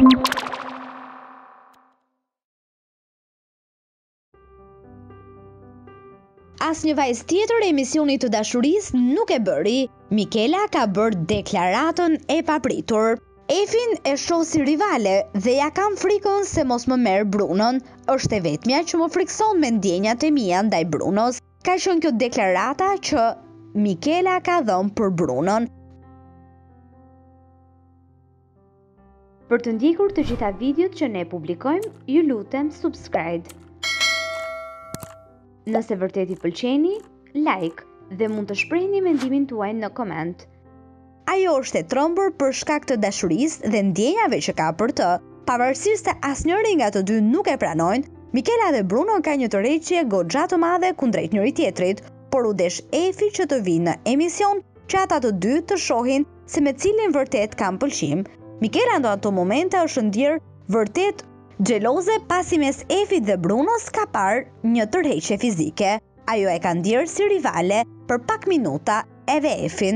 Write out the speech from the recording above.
Asnjë vajzë tjetër e emisionit të dashurisë nuk e bëri. Mikela ka bërë deklaratën e papritur. Efin e shoh si rivale dhe ja kam frikën se mos më merr Brunon. Është e vetmja që më frikson me ndjenjat e mia ndaj Brunos. Ka qenë kjo deklarata që Mikela ka dhënë për Brunon. Për të ndjekur të gjitha videot që ne publikojmë, ju lutem subscribe. Nëse vërtet i pëlqeni, like dhe mund të shprehni mendimin tuaj në koment. Ajo është e trembur për shkak të dashurisë dhe ndjenjave që ka për të. Pavarësisht se asnjëri nga të dy nuk e pranojnë, Mikela dhe Bruno kanë një tërheqje goxha të madhe kundrejt njëri tjetrit, por u desh Efi që të vinë në emision që ata të dy të shohin se me cilin vërtet kanë pëlqim. Mikela në ato momente është ndjer vërtet xheloze pasi mes Efit dhe Brunos ka parë një tërheqje fizike. Ajo e ka ndjerë si rivale për pak minuta edhe Efin.